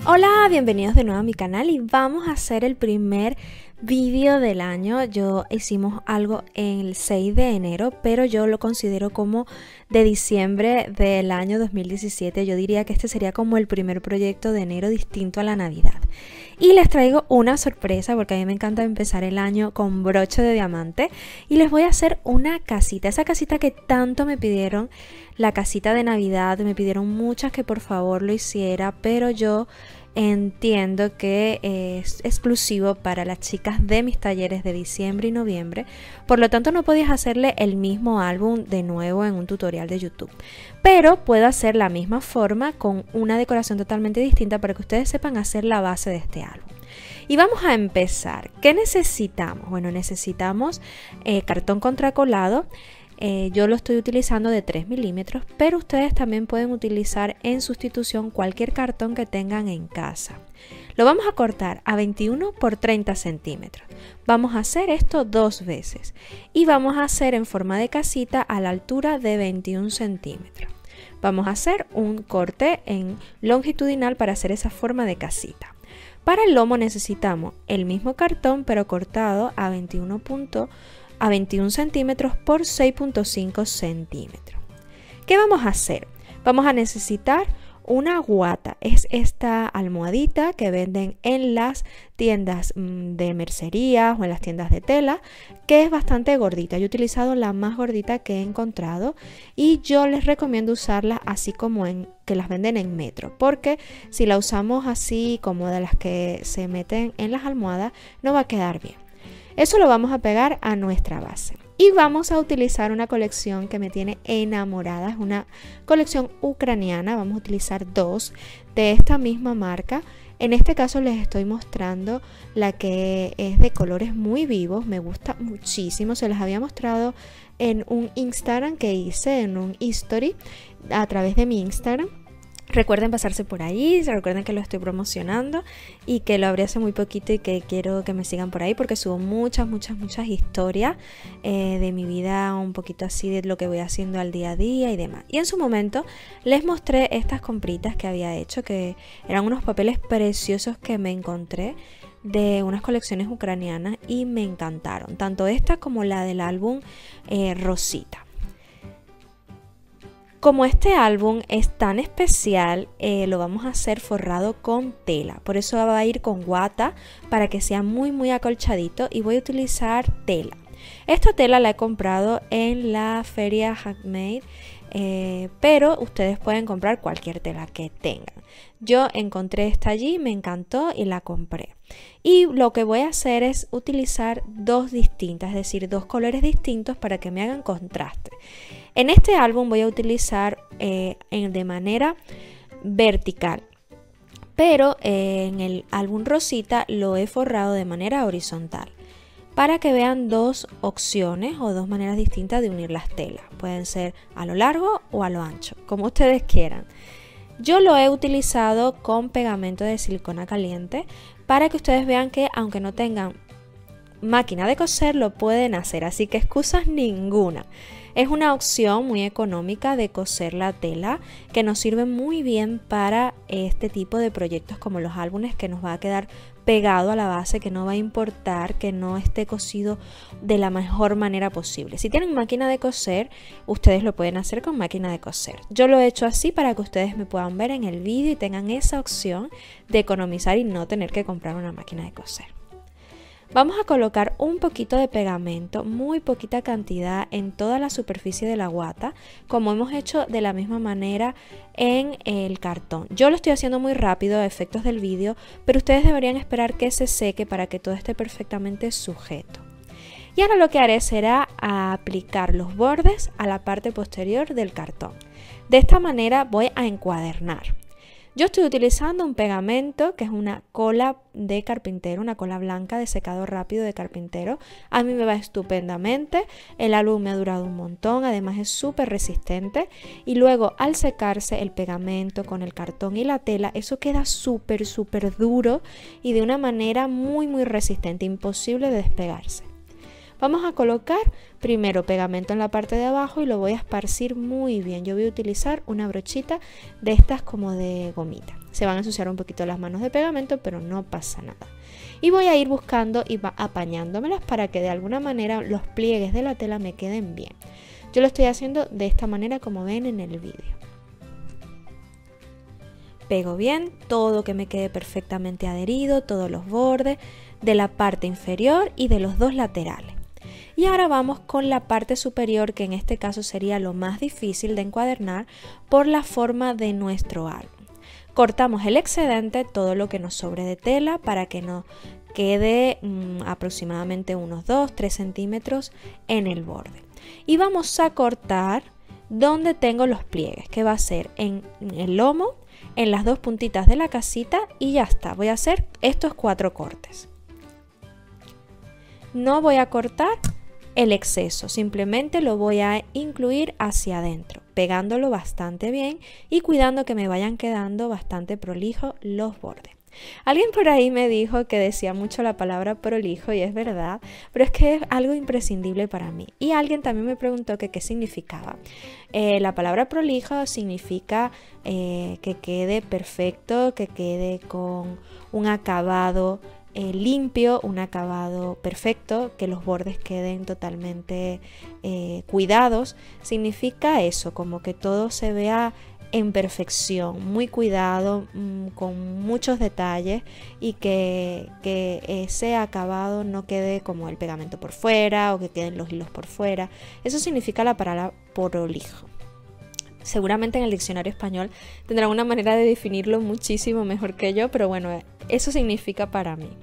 Hola, bienvenidos de nuevo a mi canal y vamos a hacer el primer vídeo del año. Hicimos algo el 6 de enero, pero yo lo considero como de diciembre del año 2017. Yo diría que este sería como el primer proyecto de enero distinto a la Navidad. Y les traigo una sorpresa porque a mí me encanta empezar el año con broche de diamante y les voy a hacer una casita, esa casita que tanto me pidieron, la casita de Navidad. Me pidieron muchas que por favor lo hiciera, pero yo entiendo que es exclusivo para las chicas de mis talleres de diciembre y noviembre, por lo tanto no podías hacerle el mismo álbum de nuevo en un tutorial de YouTube, pero puedo hacer la misma forma con una decoración totalmente distinta para que ustedes sepan hacer la base de este álbum. Y vamos a empezar. ¿Qué necesitamos? Bueno, necesitamos cartón contracolado. Yo lo estoy utilizando de 3 milímetros, pero ustedes también pueden utilizar en sustitución cualquier cartón que tengan en casa. Lo vamos a cortar a 21 por 30 centímetros. Vamos a hacer esto 2 veces y vamos a hacer en forma de casita a la altura de 21 centímetros. Vamos a hacer un corte en longitudinal para hacer esa forma de casita. Para el lomo necesitamos el mismo cartón pero cortado a 21 centímetros por 6.5 centímetros. ¿Qué vamos a hacer? Vamos a necesitar una guata. Es esta almohadita que venden en las tiendas de mercería o en las tiendas de tela, que es bastante gordita. Yo he utilizado la más gordita que he encontrado y yo les recomiendo usarla así como que las venden en Metro, porque si la usamos así como de las que se meten en las almohadas no va a quedar bien. Eso lo vamos a pegar a nuestra base y vamos a utilizar una colección que me tiene enamorada. Es una colección ucraniana. Vamos a utilizar 2 de esta misma marca. En este caso les estoy mostrando la que es de colores muy vivos. Me gusta muchísimo. Se las había mostrado en un Instagram que hice, en un history a través de mi Instagram. Recuerden pasarse por ahí, recuerden que lo estoy promocionando y que lo abrí hace muy poquito y que quiero que me sigan por ahí porque subo muchas historias de mi vida, un poquito así de lo que voy haciendo al día a día y demás. Y en su momento les mostré estas compritas que había hecho, que eran unos papeles preciosos que me encontré de unas colecciones ucranianas y me encantaron, tanto esta como la del álbum Rosita. Como este álbum es tan especial, lo vamos a hacer forrado con tela. Por eso va a ir con guata para que sea muy acolchadito y voy a utilizar tela. Esta tela la he comprado en la feria Handmade, pero ustedes pueden comprar cualquier tela que tengan. Yo encontré esta allí, me encantó y la compré. Y lo que voy a hacer es utilizar 2 distintas, es decir, 2 colores distintos para que me hagan contraste. En este álbum voy a utilizar de manera vertical, pero en el álbum Rosita lo he forrado de manera horizontal para que vean 2 opciones o 2 maneras distintas de unir las telas. Pueden ser a lo largo o a lo ancho, como ustedes quieran. Yo lo he utilizado con pegamento de silicona caliente para que ustedes vean que aunque no tengan máquina de coser lo pueden hacer, así que excusas ninguna. Es una opción muy económica de coser la tela que nos sirve muy bien para este tipo de proyectos como los álbumes, que nos va a quedar pegado a la base, que no va a importar que no esté cosido de la mejor manera posible. Si tienen máquina de coser, ustedes lo pueden hacer con máquina de coser. Yo lo he hecho así para que ustedes me puedan ver en el vídeo y tengan esa opción de economizar y no tener que comprar una máquina de coser. Vamos a colocar un poquito de pegamento, muy poquita cantidad en toda la superficie de la guata, como hemos hecho de la misma manera en el cartón. Yo lo estoy haciendo muy rápido a efectos del vídeo, pero ustedes deberían esperar que se seque para que todo esté perfectamente sujeto. Y ahora lo que haré será aplicar los bordes a la parte posterior del cartón. De esta manera voy a encuadernar. Yo estoy utilizando un pegamento que es una cola de carpintero, una cola blanca de secado rápido de carpintero. A mí me va estupendamente, el álbum me ha durado un montón, además es súper resistente y luego al secarse el pegamento con el cartón y la tela, eso queda súper duro y de una manera muy resistente, imposible de despegarse. Vamos a colocar primero pegamento en la parte de abajo y lo voy a esparcir muy bien. Yo voy a utilizar una brochita de estas como de gomita. Se van a ensuciar un poquito las manos de pegamento, pero no pasa nada. Y voy a ir buscando y apañándomelas para que de alguna manera los pliegues de la tela me queden bien. Yo lo estoy haciendo de esta manera como ven en el vídeo. Pego bien todo, que me quede perfectamente adherido, todos los bordes de la parte inferior y de los dos laterales. Y ahora vamos con la parte superior, que en este caso sería lo más difícil de encuadernar por la forma de nuestro álbum. Cortamos el excedente, todo lo que nos sobre de tela, para que nos quede aproximadamente unos 2-3 centímetros en el borde. Y vamos a cortar donde tengo los pliegues, que va a ser en el lomo, en las dos puntitas de la casita, y ya está. Voy a hacer estos 4 cortes. No voy a cortar el exceso, simplemente lo voy a incluir hacia adentro, pegándolo bastante bien y cuidando que me vayan quedando bastante prolijos los bordes. Alguien por ahí me dijo que decía mucho la palabra prolijo, y es verdad, pero es que es algo imprescindible para mí. Y alguien también me preguntó que qué significaba. La palabra prolijo significa que quede perfecto, que quede con un acabado limpio, un acabado perfecto, que los bordes queden totalmente cuidados. Significa eso, como que todo se vea en perfección, muy cuidado, con muchos detalles, y que ese acabado no quede como el pegamento por fuera o que queden los hilos por fuera. Eso significa la palabra prolijo. Seguramente en el diccionario español tendrán una manera de definirlo muchísimo mejor que yo, pero bueno, eso significa para mí.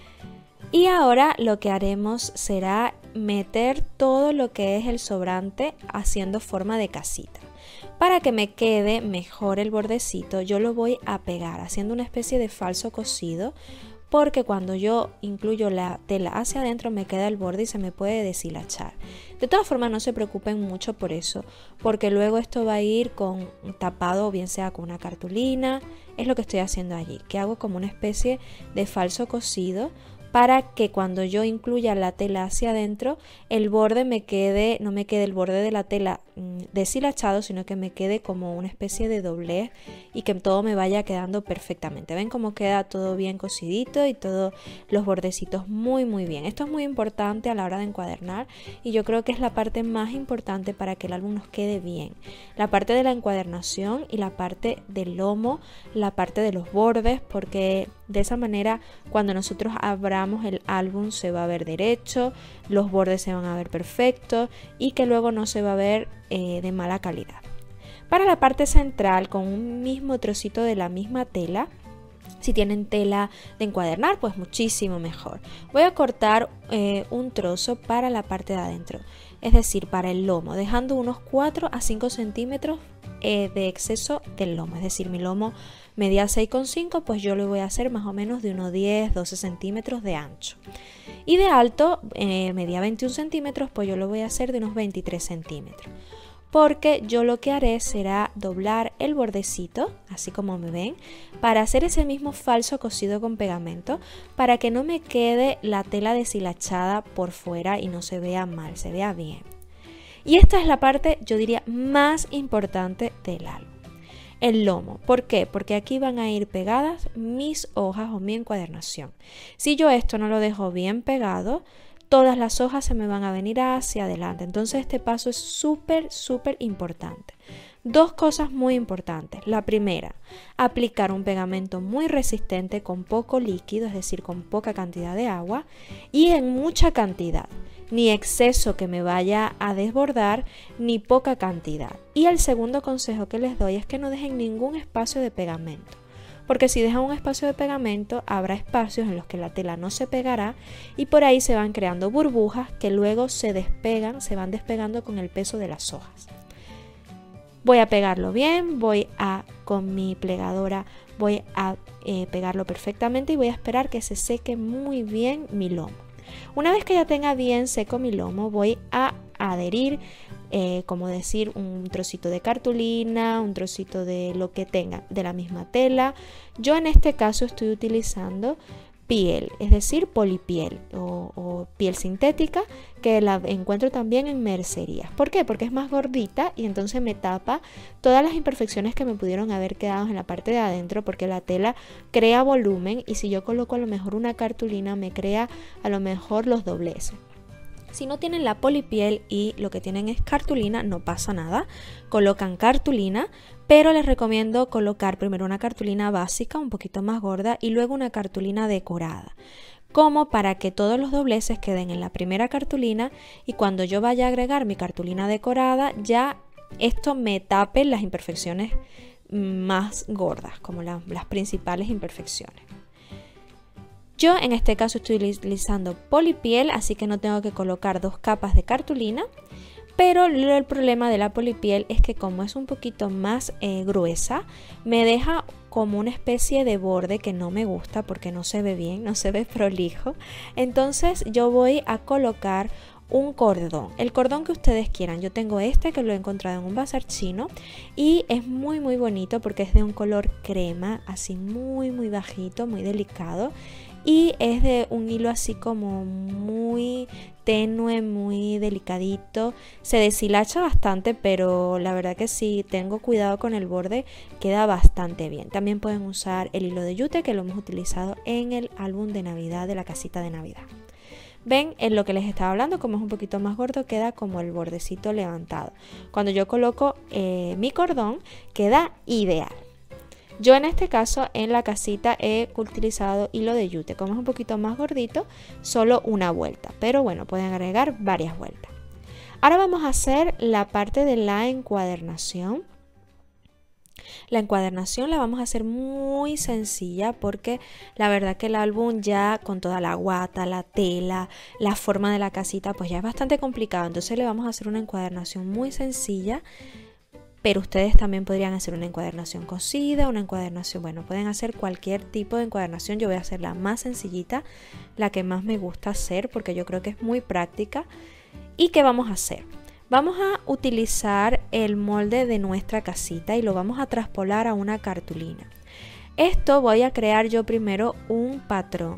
Y ahora lo que haremos será meter todo lo que es el sobrante haciendo forma de casita. Para que me quede mejor el bordecito, yo lo voy a pegar haciendo una especie de falso cosido, porque cuando yo incluyo la tela hacia adentro me queda el borde y se me puede deshilachar. De todas formas, no se preocupen mucho por eso, porque luego esto va a ir con tapado, bien sea con una cartulina. Es lo que estoy haciendo allí, que hago como una especie de falso cosido, para que cuando yo incluya la tela hacia adentro, el borde no me quede el borde de la tela deshilachado, sino que me quede como una especie de doblez y que todo me vaya quedando perfectamente. ¿Ven cómo queda todo bien cosidito y todos los bordecitos muy bien? Esto es muy importante a la hora de encuadernar, y yo creo que es la parte más importante para que el álbum nos quede bien. La parte de la encuadernación y la parte del lomo, la parte de los bordes, porque de esa manera cuando nosotros abramos el álbum se va a ver derecho, los bordes se van a ver perfectos y que luego no se va a ver de mala calidad. Para la parte central, con un mismo trocito de la misma tela, si tienen tela de encuadernar, pues muchísimo mejor. Voy a cortar un trozo para la parte de adentro, es decir, para el lomo, dejando unos 4 a 5 centímetros de exceso del lomo. Es decir, mi lomo medía 6,5, pues yo lo voy a hacer más o menos de unos 10-12 centímetros de ancho. Y de alto medía 21 centímetros, pues yo lo voy a hacer de unos 23 centímetros. Porque yo lo que haré será doblar el bordecito, así como me ven, para hacer ese mismo falso cosido con pegamento, para que no me quede la tela deshilachada por fuera y no se vea mal, se vea bien. Y esta es la parte, yo diría, más importante del álbum. El lomo. ¿Por qué? Porque aquí van a ir pegadas mis hojas o mi encuadernación. Si yo esto no lo dejo bien pegado, todas las hojas se me van a venir hacia adelante. Entonces este paso es súper importante. Dos cosas muy importantes. La primera, aplicar un pegamento muy resistente con poco líquido, es decir, con poca cantidad de agua y en mucha cantidad. Ni exceso que me vaya a desbordar, ni poca cantidad. Y el segundo consejo que les doy es que no dejen ningún espacio de pegamento. Porque si dejan un espacio de pegamento, habrá espacios en los que la tela no se pegará y por ahí se van creando burbujas que luego se van despegando con el peso de las hojas. Voy a pegarlo bien, con mi plegadora voy a pegarlo perfectamente y voy a esperar que se seque muy bien mi lomo. Una vez que ya tenga bien seco mi lomo, voy a adherir, como decir, un trocito de cartulina, un trocito de lo que tenga de la misma tela. Yo en este caso estoy utilizando piel, es decir, polipiel o piel sintética, que la encuentro también en mercerías. ¿Por qué? Porque es más gordita y entonces me tapa todas las imperfecciones que me pudieron haber quedado en la parte de adentro, porque la tela crea volumen y si yo coloco a lo mejor una cartulina me crea a lo mejor los dobleces. Si no tienen la polipiel y lo que tienen es cartulina, no pasa nada, colocan cartulina, pero les recomiendo colocar primero una cartulina básica un poquito más gorda y luego una cartulina decorada, como para que todos los dobleces queden en la primera cartulina y cuando yo vaya a agregar mi cartulina decorada ya esto me tape las imperfecciones más gordas, como las principales imperfecciones. Yo en este caso estoy utilizando polipiel, así que no tengo que colocar 2 capas de cartulina, pero el problema de la polipiel es que como es un poquito más gruesa, me deja como una especie de borde que no me gusta porque no se ve bien, no se ve prolijo. Entonces yo voy a colocar un cordón, el cordón que ustedes quieran. Yo tengo este que lo he encontrado en un bazar chino y es muy bonito porque es de un color crema, así muy bajito, muy delicado. Y es de un hilo así como muy tenue, muy delicadito. Se deshilacha bastante, pero la verdad que si tengo cuidado con el borde, queda bastante bien. También pueden usar el hilo de yute, que lo hemos utilizado en el álbum de Navidad de la casita de Navidad. Ven, en lo que les estaba hablando, como es un poquito más gordo, queda como el bordecito levantado. Cuando yo coloco mi cordón, queda ideal. Yo en este caso en la casita he utilizado hilo de yute, como es un poquito más gordito, solo una vuelta, pero bueno, pueden agregar varias vueltas. Ahora vamos a hacer la parte de la encuadernación. La encuadernación la vamos a hacer muy sencilla porque la verdad que el álbum ya con toda la guata, la tela, la forma de la casita pues ya es bastante complicado, entonces le vamos a hacer una encuadernación muy sencilla. Pero ustedes también podrían hacer una encuadernación cosida, una encuadernación, bueno, pueden hacer cualquier tipo de encuadernación. Yo voy a hacer la más sencillita, la que más me gusta hacer porque yo creo que es muy práctica. ¿Y qué vamos a hacer? Vamos a utilizar el molde de nuestra casita y lo vamos a traspolar a una cartulina. Esto voy a crear yo primero un patrón.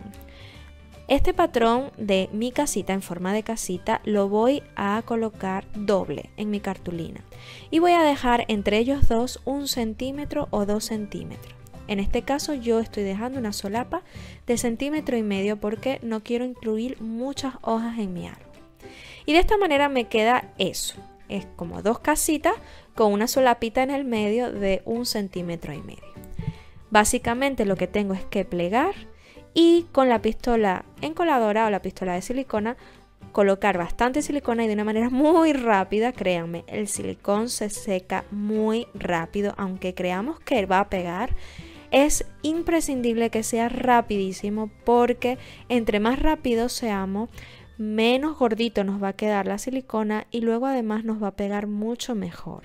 Este patrón de mi casita en forma de casita lo voy a colocar doble en mi cartulina y voy a dejar entre ellos dos 1 centímetro o 2 centímetros. En este caso yo estoy dejando una solapa de 1,5 centímetros porque no quiero incluir muchas hojas en mi árbol. Y de esta manera me queda eso, es como 2 casitas con una solapita en el medio de 1,5 centímetros. Básicamente lo que tengo es que plegar y con la pistola encoladora o la pistola de silicona colocar bastante silicona y de una manera muy rápida. Créanme, el silicón se seca muy rápido, aunque creamos que va a pegar. Es imprescindible que sea rapidísimo porque entre más rápido seamos, menos gordito nos va a quedar la silicona y luego además nos va a pegar mucho mejor.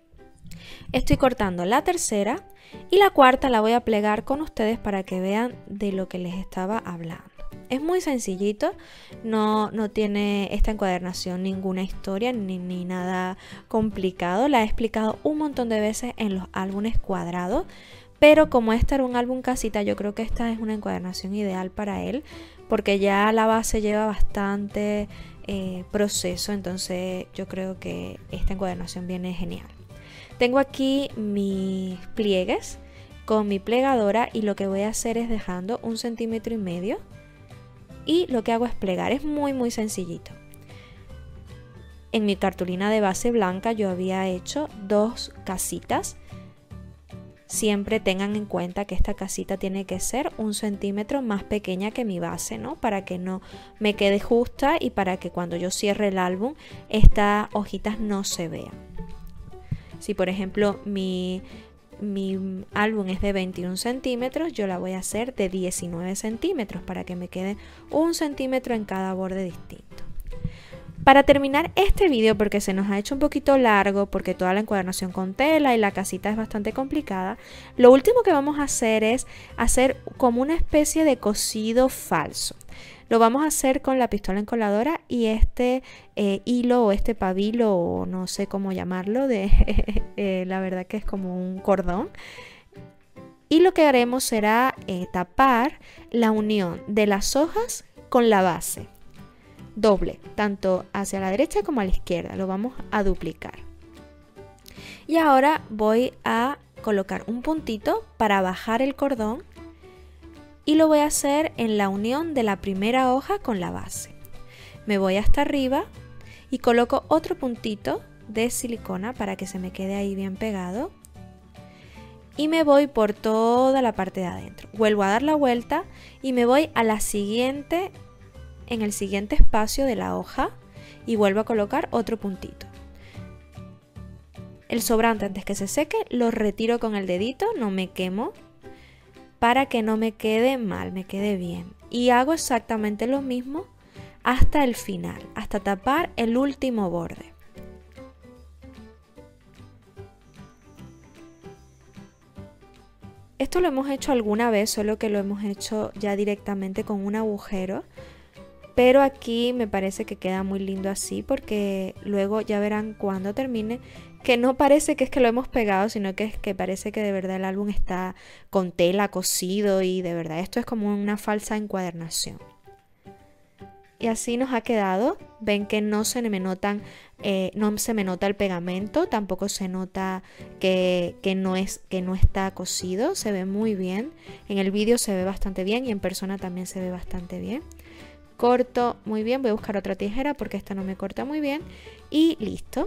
Estoy cortando la tercera y la cuarta la voy a plegar con ustedes para que vean de lo que les estaba hablando. Es muy sencillito, no tiene esta encuadernación ninguna historia ni nada complicado. La he explicado un montón de veces en los álbumes cuadrados, pero como este era un álbum casita, yo creo que esta es una encuadernación ideal para él, porque ya la base lleva bastante proceso, entonces yo creo que esta encuadernación viene genial. Tengo aquí mis pliegues con mi plegadora y lo que voy a hacer es dejando 1,5 centímetros y lo que hago es plegar. Es muy sencillito. En mi cartulina de base blanca yo había hecho 2 casitas. Siempre tengan en cuenta que esta casita tiene que ser 1 centímetro más pequeña que mi base, ¿no? Para que no me quede justa y para que cuando yo cierre el álbum estas hojitas no se vean. Si por ejemplo mi álbum es de 21 centímetros, yo la voy a hacer de 19 centímetros para que me quede 1 centímetro en cada borde distinto. Para terminar este video, porque se nos ha hecho un poquito largo, porque toda la encuadernación con tela y la casita es bastante complicada, lo último que vamos a hacer es hacer como una especie de cosido falso. Lo vamos a hacer con la pistola encoladora y este hilo o este pabilo o no sé cómo llamarlo, la verdad que es como un cordón. Y lo que haremos será tapar la unión de las hojas con la base. Doble, tanto hacia la derecha como a la izquierda. Lo vamos a duplicar. Y ahora voy a colocar un puntito para bajar el cordón. Y lo voy a hacer en la unión de la primera hoja con la base. Me voy hasta arriba y coloco otro puntito de silicona para que se me quede ahí bien pegado. Y me voy por toda la parte de adentro. Vuelvo a dar la vuelta y me voy a la siguiente, en el siguiente espacio de la hoja y vuelvo a colocar otro puntito. El sobrante, antes que se seque, lo retiro con el dedito, no me quemo, para que no me quede mal, me quede bien. Y hago exactamente lo mismo hasta el final, hasta tapar el último borde. Esto lo hemos hecho alguna vez, solo que lo hemos hecho ya directamente con un agujero. Pero aquí me parece que queda muy lindo así, porque luego ya verán cuando termine que no parece que es que lo hemos pegado, sino que es que parece que de verdad el álbum está con tela cosido y de verdad esto es como una falsa encuadernación. Y así nos ha quedado. Ven que no se me notan, no se me nota el pegamento, tampoco se nota que no está cosido, se ve muy bien. En el vídeo se ve bastante bien y en persona también se ve bastante bien. Corto muy bien, voy a buscar otra tijera porque esta no me corta muy bien y listo.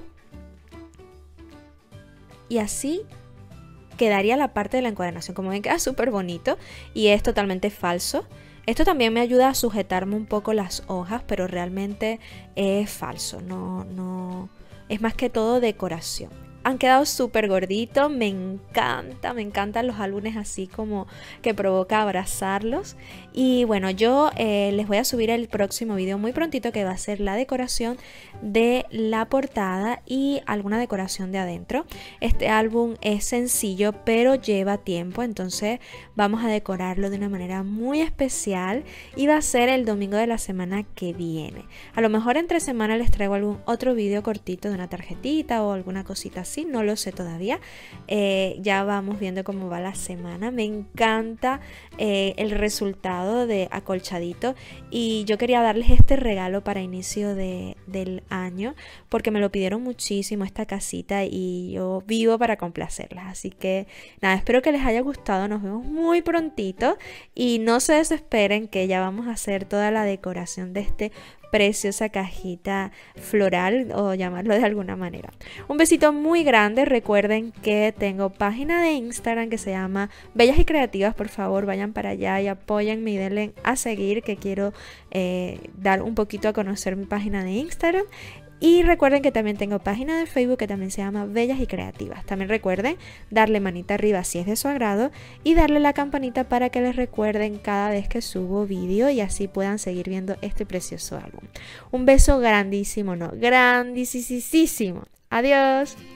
Y así quedaría la parte de la encuadernación. Como ven, queda súper bonito y es totalmente falso. Esto también me ayuda a sujetarme un poco las hojas, pero realmente es falso, no es más que todo decoración. Han quedado súper gorditos, me encantan los álbumes así como que provoca abrazarlos. Y bueno, yo les voy a subir el próximo video muy prontito, que va a ser la decoración de la portada y alguna decoración de adentro. Este álbum es sencillo pero lleva tiempo, entonces vamos a decorarlo de una manera muy especial y va a ser el domingo de la semana que viene. A lo mejor entre semana les traigo algún otro video cortito de una tarjetita o alguna cosita así, no lo sé todavía. Ya vamos viendo cómo va la semana. Me encanta el resultado de acolchadito y yo quería darles este regalo para inicio del año porque me lo pidieron muchísimo esta casita y yo vivo para complacerlas. Así que nada, espero que les haya gustado. Nos vemos muy prontito y no se desesperen que ya vamos a hacer toda la decoración de este preciosa cajita floral, o llamarlo de alguna manera. Un besito muy grande. Recuerden que tengo página de Instagram que se llama Bellas y Creativas. Por favor, vayan para allá y apóyenme y denle a seguir, que quiero dar un poquito a conocer mi página de Instagram. Y recuerden que también tengo página de Facebook que también se llama Bellas y Creativas. También recuerden darle manita arriba si es de su agrado y darle la campanita para que les recuerden cada vez que subo vídeo y así puedan seguir viendo este precioso álbum. Un beso grandísimo, no, grandísimo. Adiós.